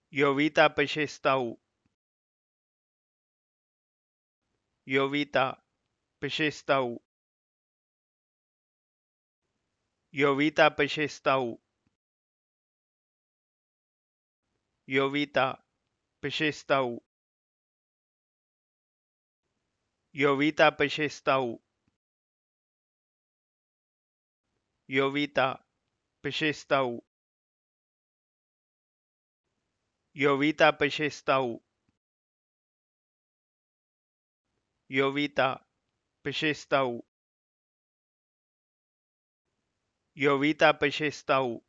Jovita Peixestau, Jovita Peixestau, Jovita Peixestau, Jovita Peixestau, Jovita Peixestau, Jovita Peixestau, Jovita Peixestau, Jovita Peixestau, Jovita Peixestau,